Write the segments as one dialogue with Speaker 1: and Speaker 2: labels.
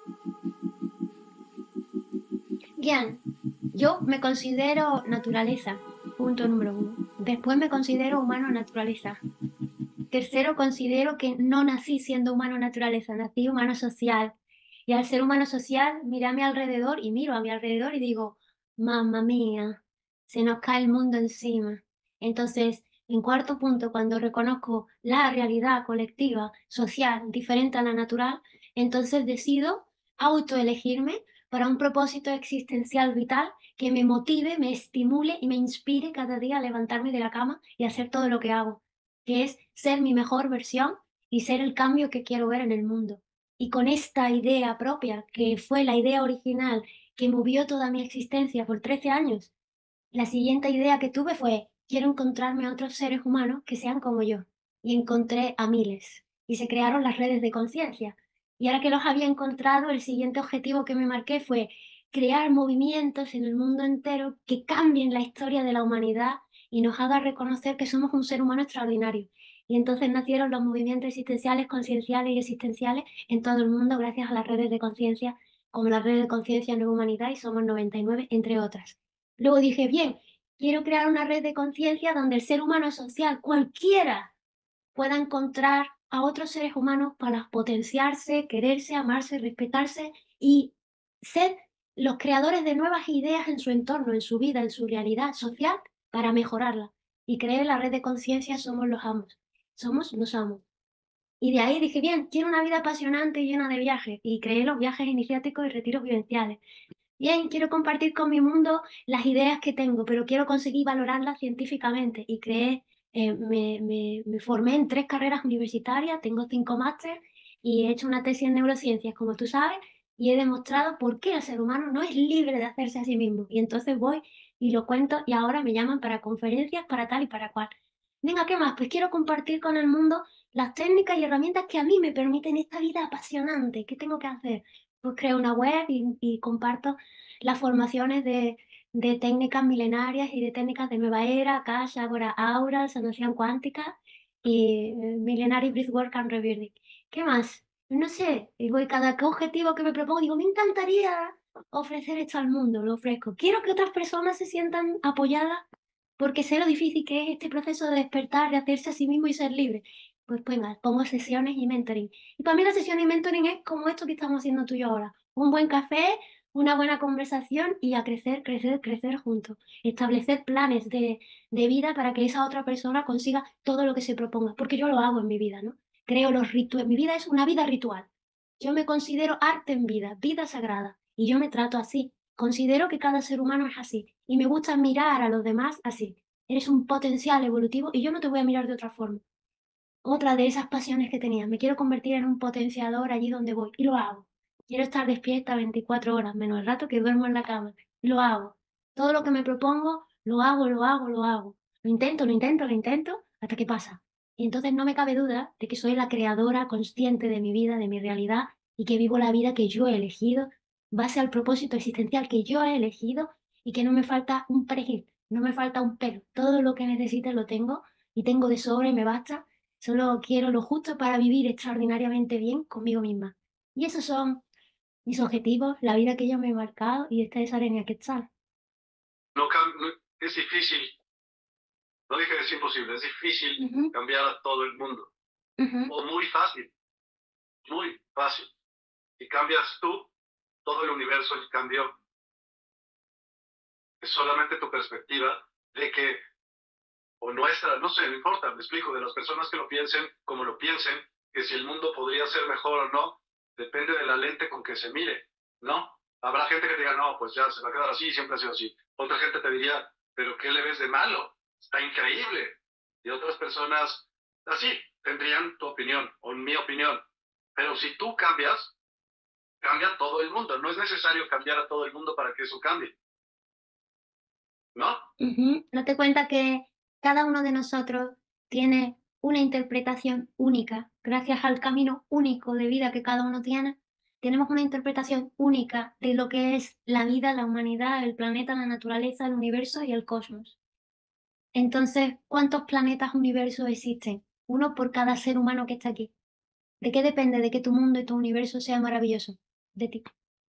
Speaker 1: Bien, yo me considero naturaleza, punto número uno. Después me considero humano naturaleza. Tercero, considero que no nací siendo humano naturaleza, nací humano social. Y al ser humano social, miré a mi alrededor y miro a mi alrededor y digo, mamma mía, se nos cae el mundo encima. Entonces, en cuarto punto, cuando reconozco la realidad colectiva, social, diferente a la natural, entonces decido autoelegirme para un propósito existencial vital que me motive, me estimule y me inspire cada día a levantarme de la cama y hacer todo lo que hago, que es ser mi mejor versión y ser el cambio que quiero ver en el mundo. Y con esta idea propia, que fue la idea original que movió toda mi existencia por 13 años, la siguiente idea que tuve fue, quiero encontrarme a otros seres humanos que sean como yo. Y encontré a miles. Y se crearon las redes de conciencia. Y ahora que los había encontrado, el siguiente objetivo que me marqué fue crear movimientos en el mundo entero que cambien la historia de la humanidad y nos haga reconocer que somos un ser humano extraordinario. Y entonces nacieron los movimientos existenciales, concienciales y existenciales en todo el mundo gracias a las redes de conciencia, como la red de conciencia Nueva Humanidad y Somos 99, entre otras. Luego dije, bien, quiero crear una red de conciencia donde el ser humano social, cualquiera, pueda encontrar a otros seres humanos para potenciarse, quererse, amarse, respetarse y ser los creadores de nuevas ideas en su entorno, en su vida, en su realidad social para mejorarla. Y creé la red de conciencia Somos los Amos. Somos los amos. Y de ahí dije, bien, quiero una vida apasionante y llena de viajes. Y creé los viajes iniciáticos y retiros vivenciales. Bien, quiero compartir con mi mundo las ideas que tengo, pero quiero conseguir valorarlas científicamente y creé, me formé en 3 carreras universitarias, tengo 5 máster y he hecho una tesis en neurociencias, como tú sabes, y he demostrado por qué el ser humano no es libre de hacerse a sí mismo. Y entonces voy y lo cuento y ahora me llaman para conferencias, para tal y para cual. Venga, ¿qué más? Pues quiero compartir con el mundo las técnicas y herramientas que a mí me permiten esta vida apasionante. ¿Qué tengo que hacer? Pues creo una web y comparto las formaciones de técnicas milenarias y de técnicas de nueva era, Akasha, Agora Aura, sanación cuántica y Millenary Breathwork and Rebirthing. ¿Qué más? No sé, y voy cada objetivo que me propongo, digo, me encantaría ofrecer esto al mundo, lo ofrezco. Quiero que otras personas se sientan apoyadas porque sé lo difícil que es este proceso de despertar, de hacerse a sí mismo y ser libre. Pues venga, pongo sesiones y mentoring. Y para mí la sesión y mentoring es como esto que estamos haciendo tú y yo ahora. Un buen café, una buena conversación y a crecer, crecer, crecer juntos. Establecer planes de vida para que esa otra persona consiga todo lo que se proponga. Porque yo lo hago en mi vida, ¿no? Creo los rituales. Mi vida es una vida ritual. Yo me considero arte en vida, vida sagrada. Y yo me trato así. Considero que cada ser humano es así. Y me gusta mirar a los demás así. Eres un potencial evolutivo y yo no te voy a mirar de otra forma. Otra de esas pasiones que tenía, me quiero convertir en un potenciador allí donde voy, y lo hago. Quiero estar despierta 24 horas, menos el rato que duermo en la cama. Lo hago. Todo lo que me propongo, lo hago, lo hago, lo hago. Lo intento, lo intento, lo intento, hasta que pasa. Y entonces no me cabe duda de que soy la creadora consciente de mi vida, de mi realidad, y que vivo la vida que yo he elegido, base al propósito existencial que yo he elegido, y que no me falta un perejil, no me falta un pelo. Todo lo que necesite lo tengo, y tengo de sobra y me basta. Solo quiero lo justo para vivir extraordinariamente bien conmigo misma. Y esos son mis objetivos, la vida que yo me he marcado y esta es Arenia Quetzal.
Speaker 2: Es difícil, no dije que es imposible, es difícil cambiar a todo el mundo. O muy fácil, muy fácil. Si cambias tú, todo el universo cambió. Es solamente tu perspectiva de que, o nuestra, no sé, no importa, me explico, de las personas que lo piensen como lo piensen, que si el mundo podría ser mejor o no, depende de la lente con que se mire, ¿no? Habrá gente que te diga, no, pues ya se va a quedar así, siempre ha sido así. Otra gente te diría, pero ¿qué le ves de malo? Está increíble. Y otras personas, así, tendrían tu opinión o mi opinión. Pero si tú cambias, cambia todo el mundo. No es necesario cambiar a todo el mundo para que eso cambie, ¿no?
Speaker 1: Date cuenta que cada uno de nosotros tiene una interpretación única, gracias al camino único de vida que cada uno tiene. Tenemos una interpretación única de lo que es la vida, la humanidad, el planeta, la naturaleza, el universo y el cosmos. Entonces, ¿cuántos planetas, universos existen? Uno por cada ser humano que está aquí. ¿De qué depende de que tu mundo y tu universo sea maravilloso? de ti.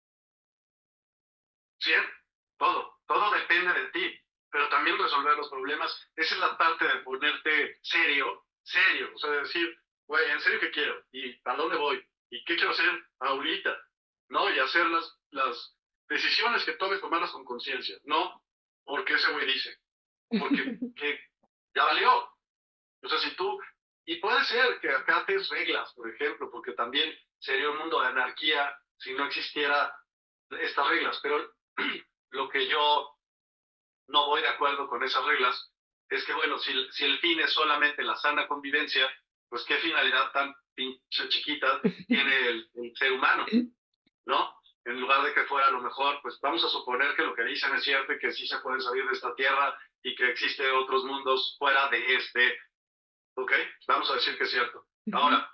Speaker 2: Sí, todo depende de ti, pero también resolver los problemas. Esa es la parte de ponerte serio, serio, o sea, decir, güey, ¿en serio qué quiero? ¿Y a dónde voy? ¿Y qué quiero hacer ahorita? ¿No? Y hacer las decisiones que tomes, tomarlas con conciencia, no porque ese güey dice, porque que ya valió. O sea, si tú, y puede ser que acates reglas, por ejemplo, porque también sería un mundo de anarquía si no existiera estas reglas, pero lo que yo no voy de acuerdo con esas reglas es que, bueno, si el fin es solamente la sana convivencia, pues qué finalidad tan pinche chiquita tiene el ser humano, ¿no? En lugar de que fuera a lo mejor, pues vamos a suponer que lo que dicen es cierto y que sí se puede salir de esta tierra y que existen otros mundos fuera de este, ¿ok? Vamos a decir que es cierto. Ahora,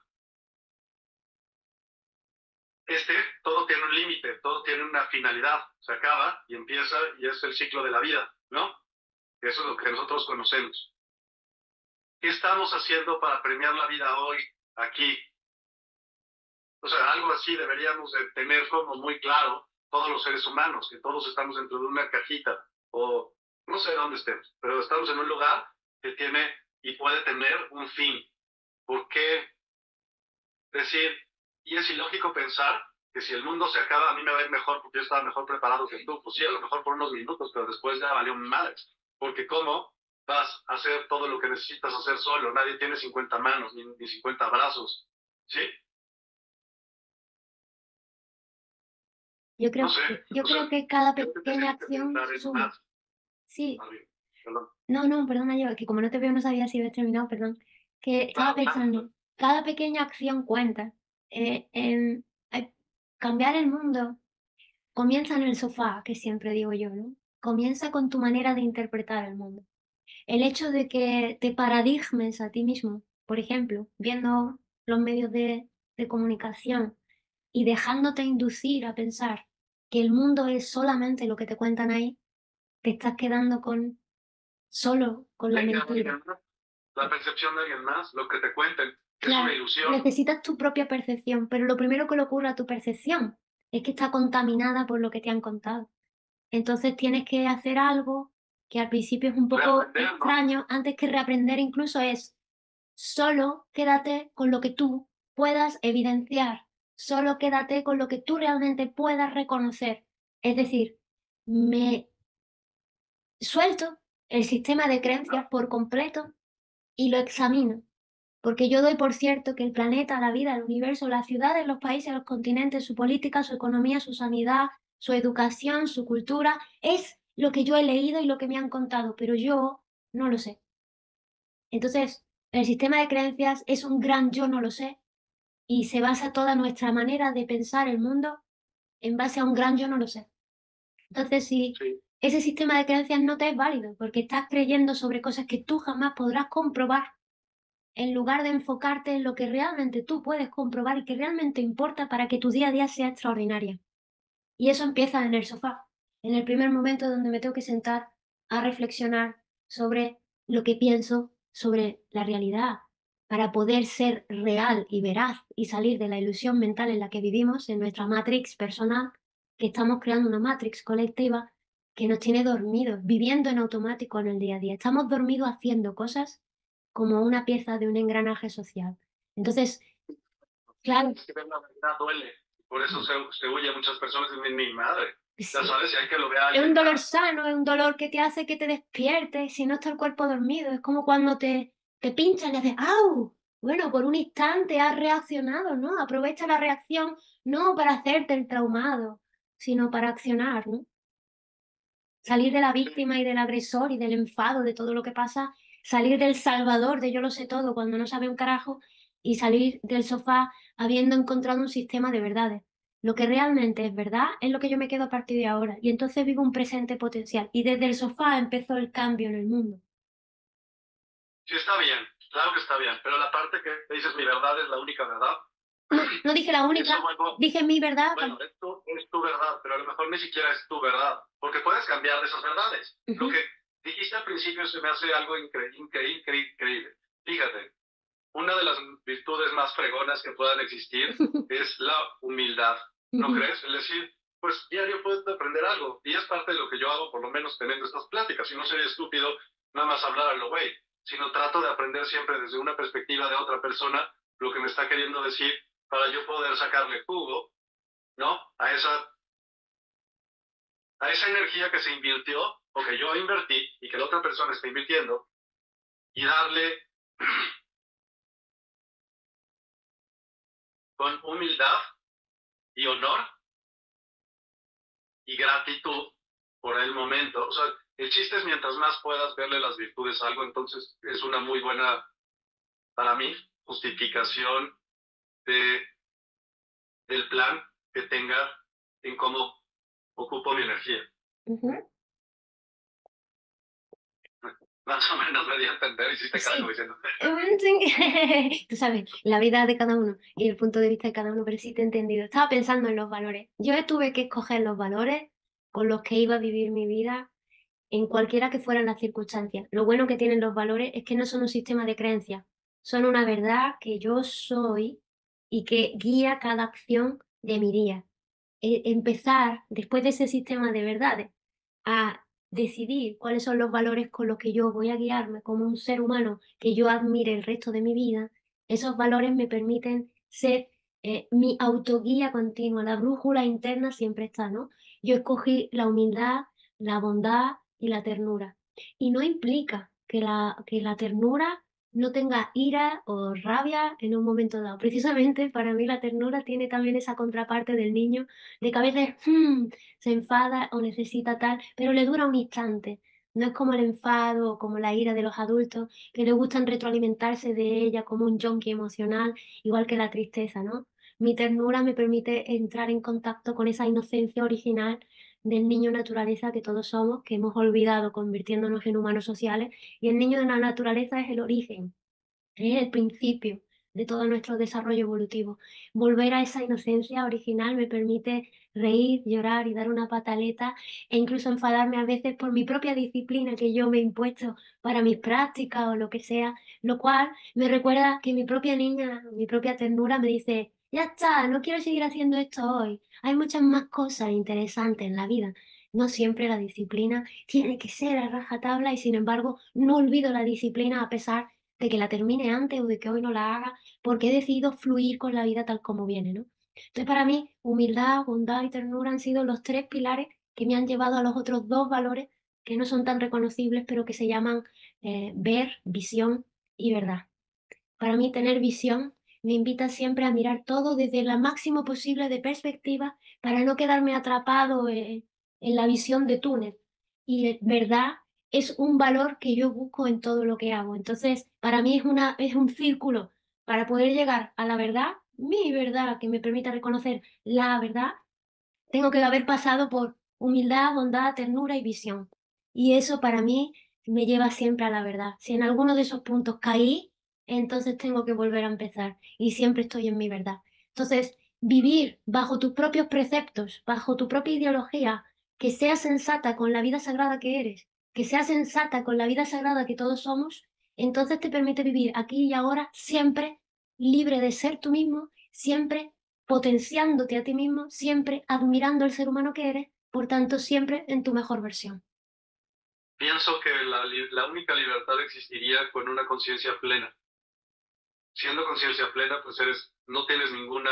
Speaker 2: este, todo tiene un límite, todo tiene una finalidad, se acaba y empieza y es el ciclo de la vida, ¿no? Eso es lo que nosotros conocemos. ¿Qué estamos haciendo para premiar la vida hoy, aquí? O sea, algo así deberíamos de tener como muy claro todos los seres humanos, que todos estamos dentro de una cajita o no sé dónde estemos, pero estamos en un lugar que tiene y puede tener un fin. ¿Por qué decir? Y es ilógico pensar que si el mundo se acaba, a mí me va a ir mejor porque yo estaba mejor preparado que tú. Pues sí, a lo mejor por unos minutos, pero después ya valió madres. Porque ¿cómo vas a hacer todo lo que necesitas hacer solo? Nadie tiene 50 manos ni 50 brazos. ¿Sí? No sé.
Speaker 1: Yo
Speaker 2: O sea,
Speaker 1: creo que cada
Speaker 2: yo creo que
Speaker 1: pequeña
Speaker 2: tienes que
Speaker 1: acción
Speaker 2: pensar en
Speaker 1: suma.
Speaker 2: más.
Speaker 1: Sí,
Speaker 2: Perdón.
Speaker 1: no, no, perdona yo, que como no te veo no sabía si habías terminado, perdón. Que estaba
Speaker 2: Claro,
Speaker 1: pensando, cada pequeña acción cuenta. En cambiar el mundo comienza en el sofá, que siempre digo yo, ¿no? Comienza con tu manera de interpretar el mundo. El hecho de que te paradigmes a ti mismo, por ejemplo, viendo los medios de comunicación y dejándote inducir a pensar que el mundo es solamente lo que te cuentan ahí, te estás quedando con solo con la
Speaker 2: Deja a
Speaker 1: mentira.
Speaker 2: alguien más, la percepción de alguien más, lo que te cuenten, es una
Speaker 1: Claro,
Speaker 2: ilusión.
Speaker 1: necesitas tu propia percepción, pero lo primero que le ocurre a tu percepción es que está contaminada por lo que te han contado. Entonces tienes que hacer algo que al principio es un poco
Speaker 2: Reaprender, ¿no?
Speaker 1: extraño, antes que reaprender incluso es solo quédate con lo que tú puedas evidenciar, solo quédate con lo que tú realmente puedas reconocer. Es decir, me suelto el sistema de creencias por completo y lo examino. Porque yo doy por cierto que el planeta, la vida, el universo, las ciudades, los países, los continentes, su política, su economía, su sanidad, su educación, su cultura, es lo que yo he leído y lo que me han contado, pero yo no lo sé. Entonces, el sistema de creencias es un gran yo no lo sé y se basa toda nuestra manera de pensar el mundo en base a un gran yo no lo sé. Entonces, si
Speaker 2: Sí.
Speaker 1: ese sistema de creencias no te es válido porque estás creyendo sobre cosas que tú jamás podrás comprobar, en lugar de enfocarte en lo que realmente tú puedes comprobar y que realmente importa para que tu día a día sea extraordinaria. Y eso empieza en el sofá, en el primer momento donde me tengo que sentar a reflexionar sobre lo que pienso sobre la realidad, para poder ser real y veraz y salir de la ilusión mental en la que vivimos, en nuestra matrix personal, que estamos creando una matrix colectiva que nos tiene dormidos, viviendo en automático en el día a día. Estamos dormidos haciendo cosas como una pieza de un engranaje social. Entonces, claro,
Speaker 2: Es que ver la verdad duele. Por eso se huye a muchas personas de mi madre. Ya
Speaker 1: sí,
Speaker 2: sabes, si hay que lo vea
Speaker 1: es un
Speaker 2: alguien
Speaker 1: dolor
Speaker 2: más.
Speaker 1: sano, es un dolor que te hace que te despiertes si no está el cuerpo dormido. Es como cuando te pinchan y haces ¡au! Bueno, por un instante has reaccionado, ¿no? Aprovecha la reacción no para hacerte el traumado, sino para accionar, ¿no? Salir de la
Speaker 2: Sí,
Speaker 1: víctima y del agresor y del enfado de todo lo que pasa, salir del salvador de yo lo sé todo cuando no sabe un carajo y salir del sofá habiendo encontrado un sistema de verdades. Lo que realmente es verdad es lo que yo me quedo a partir de ahora y entonces vivo un presente potencial y desde el sofá empezó el cambio en el mundo.
Speaker 2: sí está bien, claro que está bien, pero la parte que dices mi verdad es la única verdad,
Speaker 1: No, no dije la
Speaker 2: eso
Speaker 1: única,
Speaker 2: bueno,
Speaker 1: dije mi verdad.
Speaker 2: bueno, es tu verdad, pero a lo mejor ni siquiera es tu verdad, porque puedes cambiar de esas verdades. Lo
Speaker 1: Ujú.
Speaker 2: que dijiste al principio se me hace algo increíble. Fíjate, una de las virtudes más fregonas que puedan existir es la humildad. ¿No crees? Es decir, pues diario puedes aprender algo. Y es parte de lo que yo hago, por lo menos teniendo estas pláticas. Y no sería estúpido nada más hablar a lo güey, sino trato de aprender siempre desde una perspectiva de otra persona lo que me está queriendo decir para yo poder sacarle jugo, ¿no? A esa energía que se invirtió o que yo invertí y que la otra persona está invirtiendo y darle con humildad y honor y gratitud por el momento. O sea, el chiste es mientras más puedas verle las virtudes a algo, entonces es una muy buena, para mí, justificación de, del plan que tenga en cómo ocupo mi energía.
Speaker 1: Ujú.
Speaker 2: Más o menos me di a entender y sí te cargo
Speaker 1: Sí.
Speaker 2: diciendo.
Speaker 1: Sí. Tú sabes, la vida de cada uno y el punto de vista de cada uno, pero sí te he entendido. Estaba pensando en los valores. Yo tuve que escoger los valores con los que iba a vivir mi vida en cualquiera que fueran las circunstancias. Lo bueno que tienen los valores es que no son un sistema de creencias, son una verdad que yo soy y que guía cada acción de mi día. Empezar, después de ese sistema de verdades, a decidir cuáles son los valores con los que yo voy a guiarme como un ser humano que yo admire el resto de mi vida, esos valores me permiten ser mi autoguía continua, la brújula interna siempre está, ¿no? Yo escogí la humildad, la bondad y la ternura. Y no implica que la ternura no tenga ira o rabia en un momento dado. Precisamente para mí la ternura tiene también esa contraparte del niño de que a veces se enfada o necesita tal, pero le dura un instante. No es como el enfado o como la ira de los adultos que le gustan retroalimentarse de ella como un junkie emocional, igual que la tristeza, ¿no? Mi ternura me permite entrar en contacto con esa inocencia original del niño naturaleza que todos somos, que hemos olvidado convirtiéndonos en humanos sociales, y el niño de la naturaleza es el origen, es el principio de todo nuestro desarrollo evolutivo. Volver a esa inocencia original me permite reír, llorar y dar una pataleta e incluso enfadarme a veces por mi propia disciplina que yo me he impuesto para mis prácticas o lo que sea, lo cual me recuerda que mi propia niña, mi propia ternura me dice, ya está, no quiero seguir haciendo esto hoy. Hay muchas más cosas interesantes en la vida. No siempre la disciplina tiene que ser a rajatabla y sin embargo no olvido la disciplina a pesar de que la termine antes o de que hoy no la haga, porque he decidido fluir con la vida tal como viene, ¿no? Entonces, para mí, humildad, bondad y ternura han sido los tres pilares que me han llevado a los otros dos valores que no son tan reconocibles, pero que se llaman ver, visión y verdad. Para mí, tener visión me invita siempre a mirar todo desde la máximo posible de perspectiva para no quedarme atrapado en la visión de túnel. Y verdad es un valor que yo busco en todo lo que hago. Entonces, para mí es un círculo para poder llegar a la verdad, mi verdad, que me permita reconocer la verdad, tengo que haber pasado por humildad, bondad, ternura y visión. Y eso para mí me lleva siempre a la verdad. Si en alguno de esos puntos caí, entonces tengo que volver a empezar y siempre estoy en mi verdad. Entonces, vivir bajo tus propios preceptos, bajo tu propia ideología, que sea sensata con la vida sagrada que eres, que sea sensata con la vida sagrada que todos somos, entonces te permite vivir aquí y ahora siempre libre de ser tú mismo, siempre potenciándote a ti mismo, siempre admirando al ser humano que eres, por tanto, siempre en tu mejor versión.
Speaker 2: Pienso que la única libertad existiría con una conciencia plena. Siendo conciencia plena, pues no tienes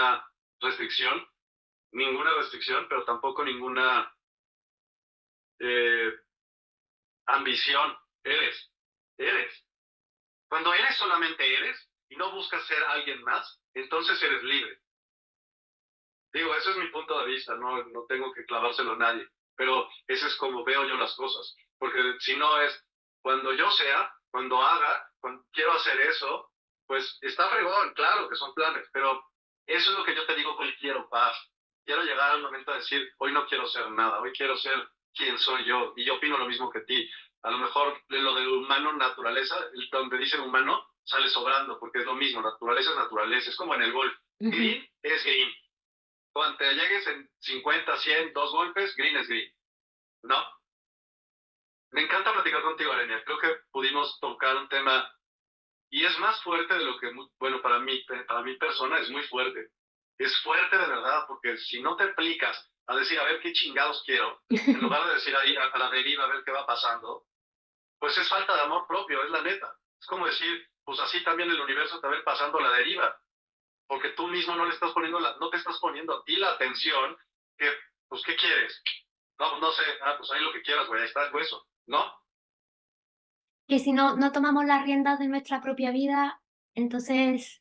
Speaker 2: ninguna restricción, pero tampoco ninguna eh, ambición. Eres. Cuando eres, solamente eres y no buscas ser alguien más, entonces eres libre. Digo, ese es mi punto de vista, no tengo que clavárselo a nadie, pero ese es como veo yo las cosas, porque si no es cuando yo sea, cuando haga, cuando quiero hacer eso, pues está fregón, claro que son planes, pero eso es lo que yo te digo que hoy quiero paz. Quiero llegar al momento de decir, hoy no quiero ser nada, hoy quiero ser quien soy yo, y yo opino lo mismo que ti. A lo mejor de lo del humano naturaleza, donde dicen humano, sale sobrando, porque es lo mismo, naturaleza es naturaleza, es como en el golf.
Speaker 1: Ujú.
Speaker 2: Green es green, cuando te llegues en 50, 100, dos golpes, green es green, ¿no? Me encanta platicar contigo, Arenia. Creo que pudimos tocar un tema y es más fuerte de lo que, bueno, para mí persona es muy fuerte. Es fuerte de verdad, porque si no te aplicas a decir, a ver qué chingados quiero, en lugar de decir ahí a la deriva, a ver qué va pasando, pues es falta de amor propio, es la neta. Es como decir, pues así también el universo te va a ir pasando a la deriva, porque tú mismo no le estás poniendo no te estás poniendo a ti la atención que, pues, ¿qué quieres? No, pues no sé, pues ahí lo que quieras, güey, ahí está el hueso, ¿no?
Speaker 1: Que si no tomamos las riendas de nuestra propia vida, entonces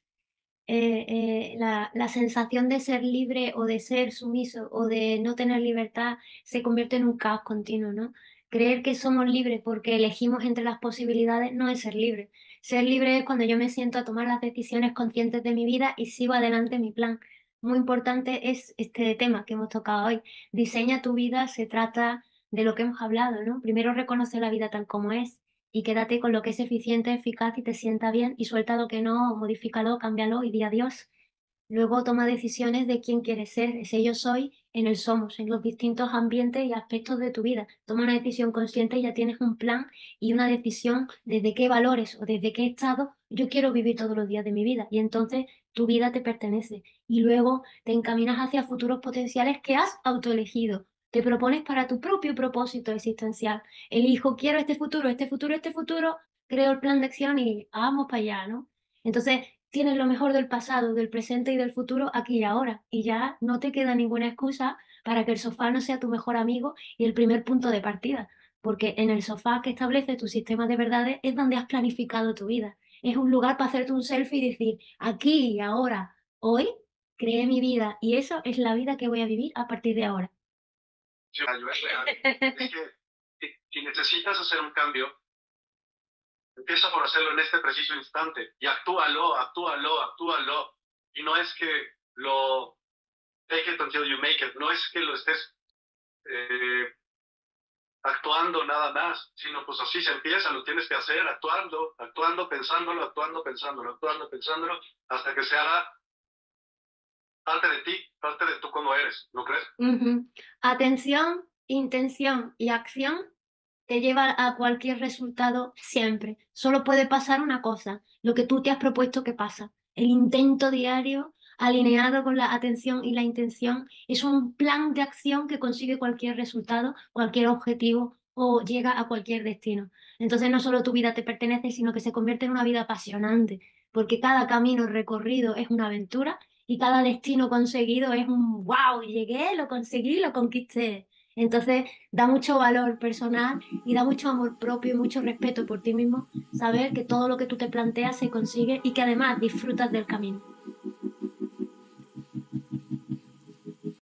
Speaker 1: la sensación de ser libre o de ser sumiso o de no tener libertad se convierte en un caos continuo, ¿no? Creer que somos libres porque elegimos entre las posibilidades no es ser libre. Ser libre es cuando yo me siento a tomar las decisiones conscientes de mi vida y sigo adelante mi plan. Muy importante es este tema que hemos tocado hoy. Diseña tu vida, se trata de lo que hemos hablado, ¿no? Primero reconoce la vida tal como es y quédate con lo que es eficiente, eficaz y te sienta bien y suelta lo que no, modifícalo, cámbialo y di adiós. Luego toma decisiones de quién quieres ser, ese yo soy en el somos, en los distintos ambientes y aspectos de tu vida. Toma una decisión consciente y ya tienes un plan y una decisión desde qué valores o desde qué estado yo quiero vivir todos los días de mi vida. Y entonces tu vida te pertenece. Y luego te encaminas hacia futuros potenciales que has autoelegido. Te propones para tu propio propósito existencial. Elijo, quiero este futuro, este futuro, este futuro, creo el plan de acción y vamos para allá, ¿no? Entonces, tienes lo mejor del pasado, del presente y del futuro aquí y ahora, y ya no te queda ninguna excusa para que el sofá no sea tu mejor amigo y el primer punto de partida, porque en el sofá que establece tu sistema de verdades es donde has planificado tu vida. Es un lugar para hacerte un selfie y decir, aquí y ahora, hoy, creé mi vida y eso es la vida que voy a vivir a partir de ahora.
Speaker 2: Sí, es real. Es que si necesitas hacer un cambio, empieza por hacerlo en este preciso instante y actúalo, actúalo, actúalo. Y no es que lo take it until you make it, no es que lo estés eh, actuando nada más, sino pues así se empieza, lo tienes que hacer actuando, actuando, pensándolo, actuando, pensándolo, actuando, pensándolo, hasta que se haga parte de ti, parte de tú como eres, ¿no crees?
Speaker 1: Ujú. Atención, intención y acción te lleva a cualquier resultado siempre. Solo puede pasar una cosa, lo que tú te has propuesto que pasa. El intento diario, alineado con la atención y la intención, es un plan de acción que consigue cualquier resultado, cualquier objetivo o llega a cualquier destino. Entonces no solo tu vida te pertenece, sino que se convierte en una vida apasionante, porque cada camino recorrido es una aventura y cada destino conseguido es un wow, llegué, lo conseguí, lo conquisté. Entonces da mucho valor personal y da mucho amor propio y mucho respeto por ti mismo saber que todo lo que tú te planteas se consigue y que además disfrutas del camino.